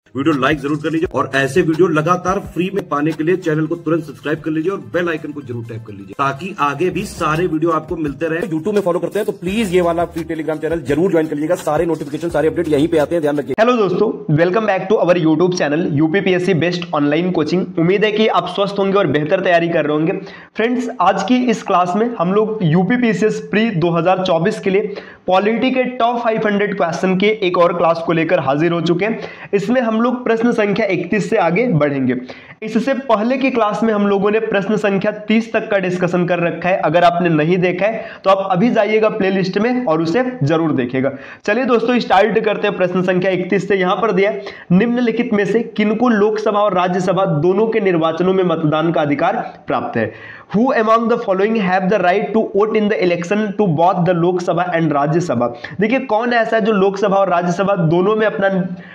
Video like जरूर कर लीजिए और ऐसे वीडियो लगातार फ्री में पाने के लिए चैनल को तुरंत सब्सक्राइब कर लीजिए और बेल आइकन को जरूर टैप कर लीजिए ताकि आगे भी सारे वीडियो आपको मिलते रहे। यूट्यूब में फॉलो करते हैं तो प्लीज ये वाला फ्री टेलीग्राम चैनल जरूर ज्वाइन कर लीजिएगा। सारे नोटिफिकेशन सारे अपडेट यहीं पे आते हैं, ध्यान रखिए। हेलो दोस्तों, welcome back to our YouTube channel UPPSC best online coaching. उम्मीद है कि आप स्वस्थ होंगे और बेहतर तैयारी कर रहे होंगे। फ्रेंड्स, आज की इस क्लास में हम लोग यूपीपीएससी प्री 2024 के लिए पॉलिटी के टॉप 500 क्वेश्चन के एक और क्लास को लेकर हाजिर हो चुके हैं। इसमें हम लोग प्रश्न संख्या 31 से आगे बढ़ेंगे। इससे पहले की क्लास में हम लोगों ने प्रश्न संख्या 30 तक का डिस्कशन कर रखा है। अगर आपने नहीं देखा है तो आप अभी जाइएगा प्लेलिस्ट में और उसे जरूर देखिएगा। चलिए दोस्तों, स्टार्ट करते हैं प्रश्न संख्या 31 से। यहां पर दिया, निम्नलिखित में से किनको लोकसभा और राज्यसभा दोनों के निर्वाचनों में मतदान का अधिकार प्राप्त है? Who among the following have the right to vote in the election to both the Lok Sabha and Rajya Sabha? देखिए, कौन ऐसा है जो लोकसभा और राज्यसभा दोनों में अपना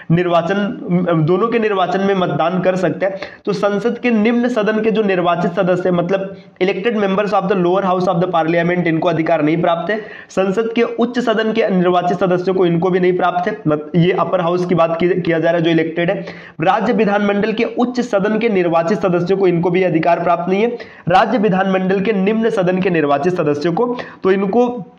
दोनों के निर्वाचन में मतदान कर सकते हैं? तो संसद के निम्न सदन के जो निर्वाचित सदस्य, मतलब elected members of the lower house of the parliament, इनको अधिकार नहीं प्राप्त है। संसद के उच्च सदन के निर्वाचित सदस्यों को इनको भी नहीं प्राप्त है। ये अपर हाउस की बात किया जा रहा है जो इलेक्टेड है। राज्य विधानमंडल के उच्च सदन के निर्वाचित सदस्यों को इनको भी अधिकार प्राप्त नहीं है। राज्य विधानमंडल के निम्न सदन के निर्वाचित सदस्यों को, तो इनको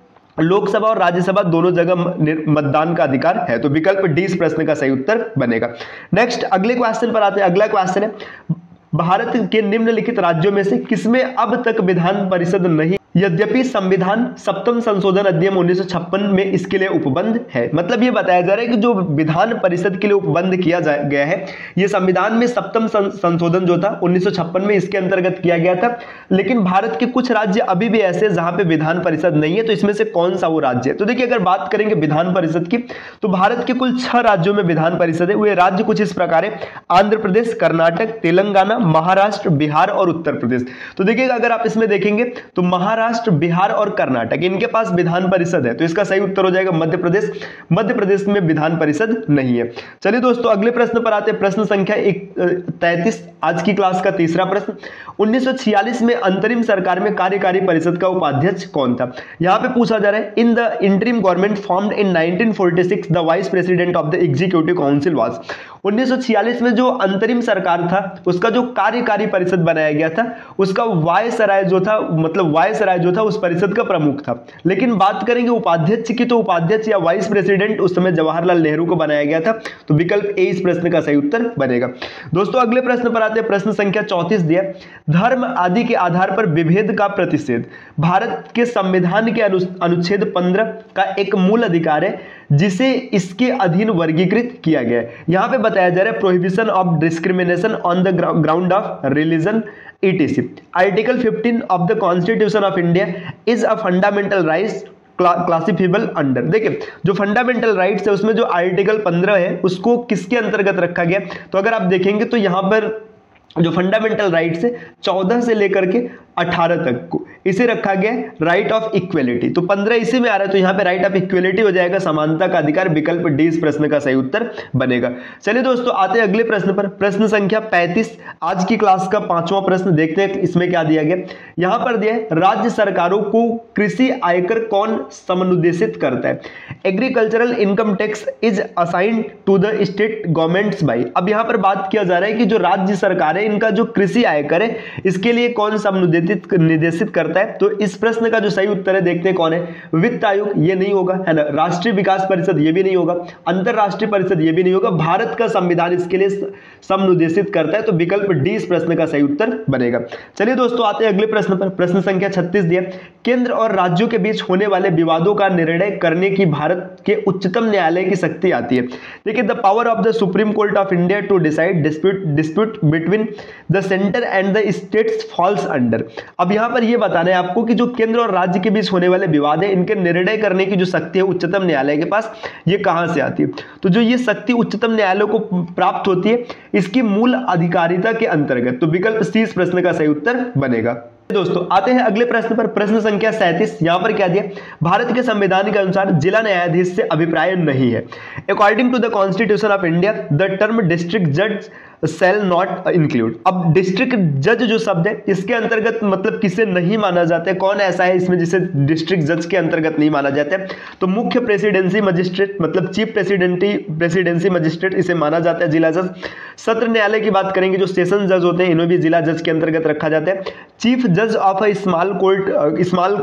लोकसभा और राज्यसभा दोनों जगह मतदान का अधिकार है। तो विकल्प डी इस प्रश्न का सही उत्तर बनेगा। नेक्स्ट, अगले क्वेश्चन पर आते हैं। अगला क्वेश्चन है, भारत के निम्नलिखित राज्यों में से किसमें अब तक विधान परिषद नहीं, यद्यपि संविधान सप्तम संशोधन अधिनियम 1956 में इसके लिए उपबंध है? मतलब ये बताया जा रहा है कि जो विधान परिषद के लिए उपबंध किया गया है, ये संविधान में सप्तम संशोधन जो था 1956 में इसके अंतर्गत किया गया था। लेकिन भारत के कुछ राज्य अभी भी ऐसे जहां पे विधान परिषद नहीं है, तो इसमें से कौन सा वो राज्य है? तो देखिए, अगर बात करेंगे विधान परिषद की, तो भारत के कुल 6 राज्यों में विधान परिषद है। वे राज्य कुछ इस प्रकार है: आंध्र प्रदेश, कर्नाटक, तेलंगाना, महाराष्ट्र, बिहार और उत्तर प्रदेश। तो देखिएगा, अगर आप इसमें देखेंगे तो महाराष्ट्र, बिहार और कर्नाटक, इनके पास विधान परिषद है। तो इसका सही उत्तर हो जाएगा मध्य प्रदेश। मध्य प्रदेश में विधान परिषद नहीं है। चलिए दोस्तों, अगले प्रश्न पर आते हैं। प्रश्न संख्या 33, आज की क्लास का तीसरा प्रश्न। 1946 में अंतरिम सरकार में कार्यकारी परिषद का उपाध्यक्ष कौन था? यहां पे पूछा जा रहा है, in the interim government formed in 1946 the vice president of the executive council was. 1946 में जो अंतरिम सरकार था, उसका जो कार्यकारी परिषद बनाया गया था, उसका वायसराय जो था, मतलब वायसराय जो था उस परिषद का प्रमुख था। लेकिन बात करेंगे उपाध्यक्ष की, तो उपाध्यक्ष या वाइस प्रेसिडेंट उस समय जवाहरलाल नेहरू को बनाया गया था। तो विकल्प ए इस प्रश्न का सही उत्तर बनेगा। दोस्तों, अगले प्रश्न पर आते हैं। प्रश्न संख्या 34 दिया, धर्म आदि के आधार पर विभेद का प्रतिषेध भारत के संविधान के अनुच्छेद 15 का एक मूल अधिकार है जिसे इसके अधीन वर्गीकृत किया गया है। यहां पे बताया जा रहा है, prohibition of discrimination on the ground of religion etc. Article 15 of the constitution of India is a fundamental rights classifiable under. देखिए, जो फंडामेंटल राइट्स है उसमें जो आर्टिकल 15 है उसको किसके अंतर्गत रखा गया? तो अगर आप देखेंगे तो यहां पर जो फंडामेंटल राइट्स है 14 से लेकर के 18 तक को इसे रखा गया राइट ऑफ इक्वेलिटी। तो 15 इसी में आ रहा है, तो यहां पे राइट ऑफ इक्वेलिटी हो जाएगा, समानता का अधिकार। विकल्प डी इस प्रश्न का सही उत्तर बनेगा। चलिए दोस्तों, आते हैं अगले प्रश्न पर। प्रश्न संख्या 35, आज की क्लास का 5वां प्रश्न। देखते हैं इसमें क्या दिया गया। यहां पर दिया है, राज्य सरकारों को कृषि आयकर कौन समनुदेशित करता है? Agricultural income tax is assigned to the state governments by. अब यहां पर बात किया जा रहा है कि जो राज्य सरकार है, इनका जो कृषि आयकर है, इसके लिए कौन निर्देशित करता है? तो इस प्रश्न का जो सही उत्तर है, देखते हैं कौन है। वित्त आयोग, ये नहीं होगा, है ना। राष्ट्रीय विकास परिषद, ये भी नहीं होगा। अंतरराष्ट्रीय परिषद, ये भी नहीं होगा। भारत का संविधान इसके लिए समनुदेशित करता है। तो विकल्प डी इस प्रश्न का सही उत्तर बनेगा। चलिए दोस्तों, आते हैं अगले प्रश्न पर। प्रश्न संख्या 36 दिया, केंद्र और राज्यों के बीच होने वाले विवादों का निर्णय करने की भारत के उच्चतम न्यायालय की शक्ति आती है। देखिए, the power of the supreme court of India to decide dispute between the centre and the states falls under. अब यहां पर यह बताना है आपको कि जो केंद्र और राज्य के बीच होने वाले विवाद है, इनके निर्णय करने की जो शक्ति है उच्चतम न्यायालय के पास, ये कहां से आती है? तो जो ये शक्ति उच्चतम न्यायालय को प्राप्त होती है, इसकी मूल अधिकारिता के अंतर्गत। तो विकल्प सी इस प्रश्न का सही उत्तर बनेगा। दोस्तों आते हैं अगले प्रश्न पर। प्रश्न संख्या 37। यहां पर क्या दिया, भारत के संविधान के अनुसार जिला न्यायाधीश से अभिप्राय नहीं है। According to the constitution of India the term district जज सेल नॉट इंक्लूड। अब डिस्ट्रिक्ट जज जो शब्द है इसके अंतर्गत मतलब किसे नहीं माना जाता है, कौन ऐसा है इसमें जिसे डिस्ट्रिक्ट जज के अंतर्गत नहीं माना जाता है, तो मुख्य प्रेसिडेंसी मजिस्ट्रेट मतलब चीफ प्रेसिडेंसी मजिस्ट्रेट इसे माना जाता है जिला जज। सत्र न्यायालय की बात करेंगे, जो सेशन जज होते हैं इन्हें भी जिला जज के अंतर्गत रखा जाता है। चीफ जज of a small court small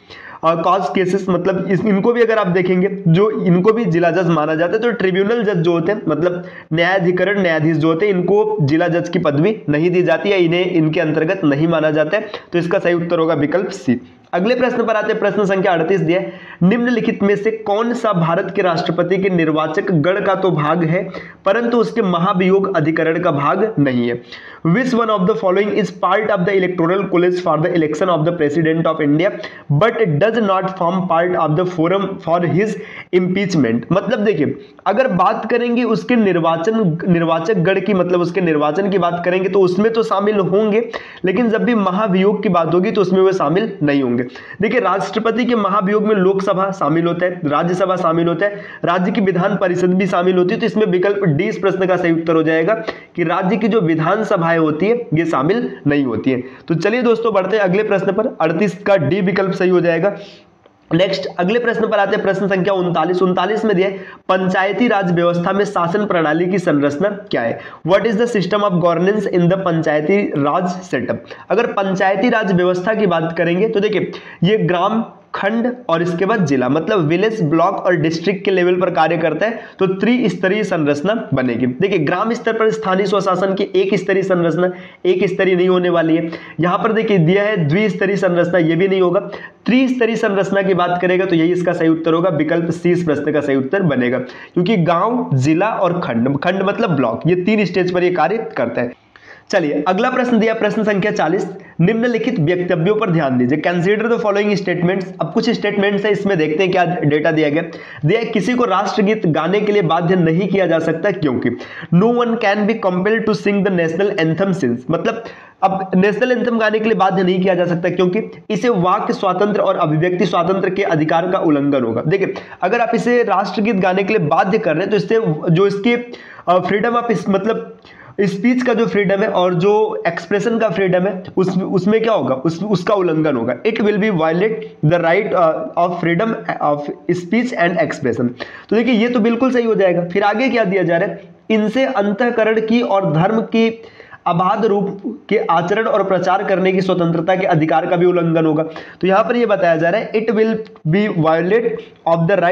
cause cases मतलब इनको भी अगर आप देखेंगे जो इनको भी जिला जज माना जाता है। तो ट्रिब्यूनल जज जो होते हैं मतलब न्यायाधिकरण न्यायाधीश जो होते हैं इनको जिला जज की पदवी नहीं दी जाती है, इन्हें इनके अंतर्गत नहीं माना जाता है। तो इसका सही उत्तर होगा विकल्प सी। अगले प्रश्न पर आते हैं। प्रश्न संख्या 38 दिया है, निम्नलिखित में से कौन सा भारत के राष्ट्रपति के निर्वाचक गण का तो भाग है परंतु उसके महाभियोग अधिकरण का भाग नहीं है। Which one of the following is part of the electoral college for the election of the president of India but does not form part of the forum for his impeachment. मतलब देखिए अगर बात करेंगे उसके निर्वाचक गण की मतलब उसके निर्वाचन की बात करेंगे तो उसमें तो शामिल होंगे, लेकिन जब भी महाभियोग की बात होगी तो उसमें वे शामिल नहीं होंगे। देखिए राष्ट्रपति के महाभियोग में लोकसभा शामिल होता है, राज्यसभा शामिल होता है, राज्य की विधान परिषद भी शामिल होती है। तो इसमें विकल्प डी इस प्रश्न का सही उत्तर हो जाएगा कि राज्य की जो विधानसभाएं होती है ये शामिल नहीं होती है। तो चलिए दोस्तों बढ़ते हैं अगले प्रश्न पर। 38 का डी विकल्प सही हो जाएगा। नेक्स्ट अगले प्रश्न पर आते हैं। प्रश्न संख्या 39 में दिया है, पंचायती राज व्यवस्था में शासन प्रणाली की संरचना क्या है। What is the system of governance in the Panchayati Raj setup. अगर पंचायती राज व्यवस्था की बात करेंगे तो देखिए ये ग्राम खंड और इसके बाद जिला मतलब विलेज ब्लॉक और डिस्ट्रिक्ट के लेवल पर कार्य करता है। तो त्रिस्तरीय संरचना बनेगी। देखिए ग्राम स्तर पर स्थानीय स्वशासन की एक स्तरीय संरचना, एक स्तरीय नहीं होने वाली है। यहां पर देखिए दिया है द्विस्तरीय संरचना, ये भी नहीं होगा। त्रिस्तरीय संरचना की बात करेगा तो यही इसका सही उत्तर होगा, विकल्प सी इस प्रश्न का सही उत्तर बनेगा, क्योंकि गांव जिला और खंड, खंड मतलब ब्लॉक, ये 3 स्टेज पर यह कार्य करता है। चलिए अगला प्रश्न दिया प्रश्न संख्या 40, निम्नलिखित वक्तव्यों पर ध्यान दीजिए। Consider the following statements. अब कुछ स्टेटमेंट्स है इसमें देखते हैं क्या डेटा दिया गया। किसी को राष्ट्रगीत गाने के लिए बाध्य नहीं किया जा सकता क्योंकि no one can be compelled to sing the national anthem since. मतलब अब नेशनल एंथम गाने के लिए बाध्य नहीं किया जा सकता क्योंकि इसे वाक्य स्वातंत्र और अभिव्यक्ति स्वातंत्र के अधिकार का उल्लंघन होगा। देखिए अगर आप इसे राष्ट्रगीत गाने के लिए बाध्य कर रहे हैं तो इससे जो इसकी फ्रीडम ऑफ मतलब स्पीच का जो फ्रीडम है और जो एक्सप्रेशन का फ्रीडम है उसमें क्या होगा, उसका उल्लंघन होगा। It will be violate the right of freedom of speech and expression. तो देखिए ये तो बिल्कुल सही हो जाएगा। फिर आगे क्या दिया जा रहा है, इनसे अंतःकरण की और धर्म की अबाध रूप के आचरण और प्रचार करने की स्वतंत्रता के अधिकार का भी उल्लंघन होगा। तो यहां पर यह बताया जा रहा है it will be violate of the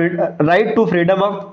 right to freedom of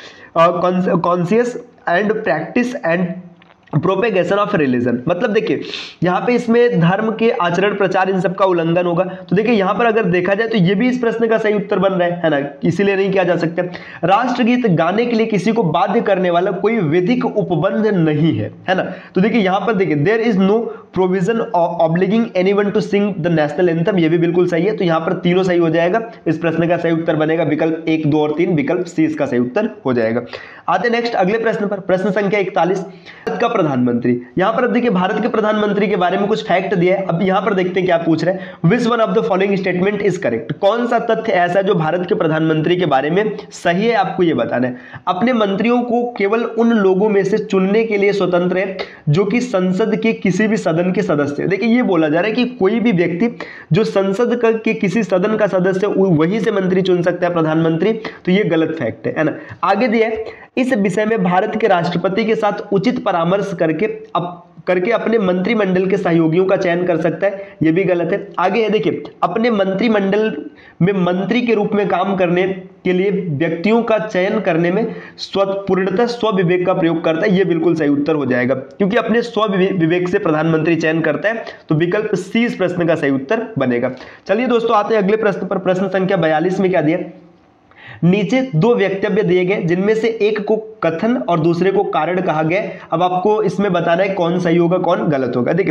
conscious and practice and propagation of religion. मतलब देखिए यहाँ पे इसमें धर्म के आचरण प्रचार इन सब का उल्लंघन होगा। तो देखिए यहाँ पर अगर देखा जाए तो ये भी इस प्रश्न का सही उत्तर बन रहा है ना, इसीलिए नहीं किया जा सकता। राष्ट्रगीत गाने के लिए किसी को बाध्य करने वाला कोई विधिक उपबंध नहीं है ना। तो देखिए यहाँ पर देखिए there is no provision obliging anyone to sing the national anthem, ये भी बिल्कुल सही है। तो यहाँ पर तीनों सही हो जाएगा। इस प्रश्न का सही उत्तर बनेगा विकल्प 1, 2 और 3, विकल्प सी इसका सही उत्तर हो जाएगा। आते नेक्स्ट अगले प्रश्न पर। प्रश्न संख्या 41, भारत का प्रधानमंत्री। यहां पर देखिए भारत के प्रधानमंत्री के बारे में कुछ फैक्ट दिया है। अब यहां पर देखते हैं क्या पूछ रहे हैं। Which one of the following statement is correct. कौन सा तथ्य ऐसा है जो भारत के प्रधानमंत्री के बारे में सही है, आपको यह बताना है। अपने मंत्रियों को केवल उन लोगों में से चुनने के लिए स्वतंत्र है जो कि संसद के किसी भी सदन के सदस्य। देखिए ये बोला जा रहा है कि कोई भी व्यक्ति जो संसद के किसी सदन का सदस्य वही से मंत्री चुन सकता है प्रधानमंत्री। तो ये गलत फैक्ट है ना। आगे दिया है इस विषय में भारत के राष्ट्रपति के साथ उचित परामर्श करके अपने मंत्रिमंडल के सहयोगियों का चयन कर सकता है, यह भी गलत है। आगे है देखिए अपने मंत्रिमंडल में मंत्री के रूप में काम करने के लिए व्यक्तियों का चयन करने में पूर्णतः स्वविवेक का प्रयोग करता है, यह बिल्कुल सही उत्तर हो जाएगा क्योंकि अपने स्वविवेक से प्रधानमंत्री चयन करता है। तो विकल्प सी इस प्रश्न का सही उत्तर बनेगा। चलिए दोस्तों आते हैं अगले प्रश्न पर। प्रश्न संख्या 42 में क्या दिया, नीचे 2 वक्तव्य दिए गए जिनमें से एक को कथन और दूसरे को कारण कहा गया। अब आपको इसमें बताना है कौन सही होगा कौन गलत होगा। देखिए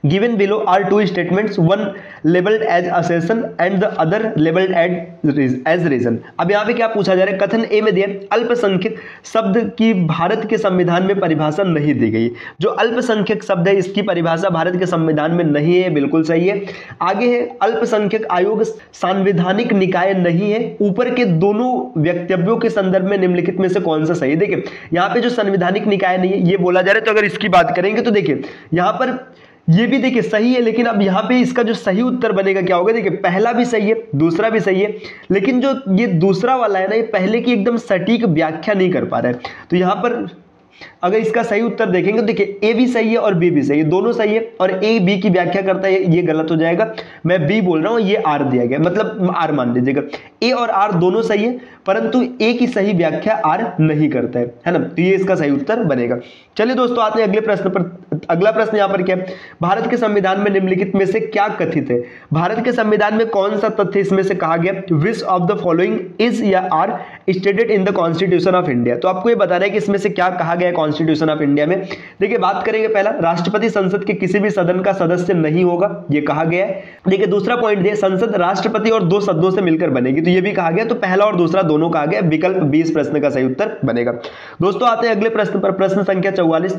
Given below are two statements, one labeled as assertion and the other labeled as reason. अब यहाँ पे क्या पूछा जा रहा है, कथन ए में दिया अल्पसंख्यक शब्द की भारत के संविधान में परिभाषा नहीं दी गई। जो अल्पसंख्यक शब्द है इसकी परिभाषा भारत के संविधान में नहीं है, बिल्कुल सही है। आगे है अल्पसंख्यक आयोग सांविधानिक निकाय नहीं है। ऊपर के दोनों वक्तव्यों के संदर्भ में निम्नलिखित में से कौन सा सही है। देखिए यहाँ पे जो संवैधानिक निकाय नहीं है ये बोला जा रहा है, तो अगर इसकी बात करेंगे तो देखिए यहाँ पर ये भी देखिए सही है, लेकिन अब यहाँ पे इसका जो सही उत्तर बनेगा क्या होगा। देखिए पहला भी सही है, दूसरा भी सही है, लेकिन जो ये दूसरा वाला है ना, ये पहले की एकदम सटीक व्याख्या नहीं कर पा रहा है। तो यहाँ पर अगर इसका सही उत्तर देखेंगे तो देखिए ए भी सही है और बी भी सही है, दोनों सही है। और ए बी की व्याख्या करता है ये गलत हो जाएगा, मैं बी बोल रहा हूं, ये आर दिया गया, मतलब आर मान लीजिएगा। ए और आर दोनों सही है, परंतु ए की सही व्याख्या आर नहीं करता है ना, तो ये इसका सही उत्तर बनेगा। चलिए दोस्तों आते हैं अगले प्रश्न पर। अगला प्रश्न यहाँ पर क्या है, भारत के संविधान में निम्नलिखित में से क्या कथित है। भारत के संविधान में कौन सा तथ्य इसमें से कहा गया, which of the following is या are stated in the constitution of India. तो आपको ये बताना है कि इसमें से क्या कहा गया कॉन्स्टिट्यूशन ऑफ इंडिया में। देखिए बात करेंगे पहला, राष्ट्रपति संसद के किसी भी सदन का सदस्य नहीं होगा, ये कहा गया है। देखिए दूसरा पॉइंट दिया, संसद राष्ट्रपति और दो सदनों से मिलकर बनेगी, तो ये भी कहा गया। तो पहला और दूसरा दोनों कहा गया, विकल्प 20 प्रश्न का सही उत्तर बनेगा। दोस्तों आते हैं अगले प्रश्न पर, प्रश्न संख्या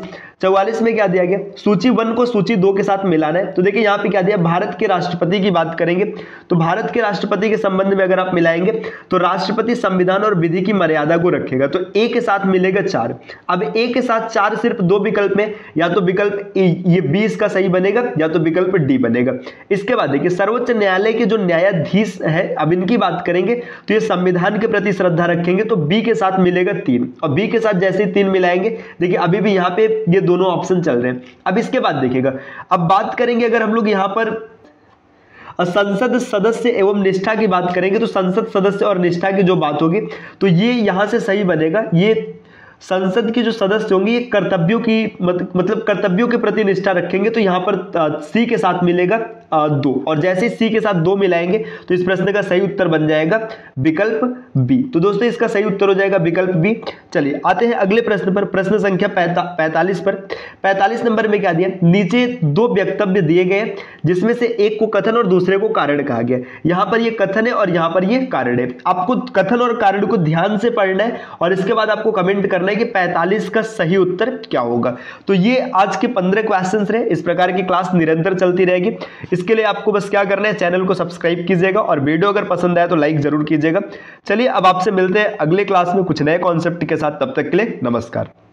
44 में क्या दिया गया, सूची 1 को सूची 2 के साथ मिलाना है। तो देखिए यहाँ पे क्या दिया, भारत के राष्ट्रपति की बात करेंगे तो भारत के राष्ट्रपति के संबंध में अगर आप मिलाएंगे तो राष्ट्रपति संविधान और विधि की मर्यादा को रखेगा, तो ए के साथ मिलेगा 4। अब ए के साथ 4 सिर्फ 2 विकल्प में, या तो विकल्प ये 20 का सही बनेगा या तो विकल्प डी बनेगा। इसके बाद देखिए सर्वोच्च न्यायालय के जो न्यायाधीश है, अब इनकी बात करेंगे तो ये संविधान के प्रति श्रद्धा रखेंगे, तो बी के साथ मिलेगा 3, और बी के साथ जैसे ही 3 मिलाएंगे, देखिए अभी भी यहाँ पे ये दोनों ऑप्शन चल रहे हैं। अब इसके बाद देखिएगा, अब बात करेंगे अगर हम लोग यहाँ पर संसद सदस्य एवं निष्ठा की बात करेंगे, तो संसद सदस्य और निष्ठा की जो बात होगी तो ये यहाँ से सही बनेगा। ये संसद के जो सदस्य होंगे ये कर्तव्यों की मतलब कर्तव्यों के प्रति निष्ठा रखेंगे, तो यहाँ पर सी के साथ मिलेगा 2, और जैसे ही सी के साथ 2 मिलाएंगे तो इस प्रश्न का सही उत्तर बन जाएगा विकल्प बी। तो दोस्तों इसका सही उत्तर हो जाएगा विकल्प बी। चलिए आते हैं अगले प्रश्न पर, प्रश्न संख्या 45 पर। 45 नंबर में क्या दिया, नीचे 2 वक्तव्य दिए गए जिसमें से एक को कथन और दूसरे को कारण कहा गया। यहाँ पर ये कथन है और यहाँ पर ये कारण है। आपको कथन और कारण को ध्यान से पढ़ना है और इसके बाद आपको कमेंट करना है कि 45 का सही उत्तर क्या होगा। तो ये आज के 15 क्वेश्चंस रहे। इस प्रकार की क्लास निरंतर चलती रहेगी। इसके लिए आपको बस क्या करना है, चैनल को सब्सक्राइब कीजिएगा और वीडियो अगर पसंद आए तो लाइक जरूर कीजिएगा। चलिए अब आपसे मिलते हैं अगले क्लास में कुछ नए कॉन्सेप्ट के साथ, तब तक के लिए नमस्कार।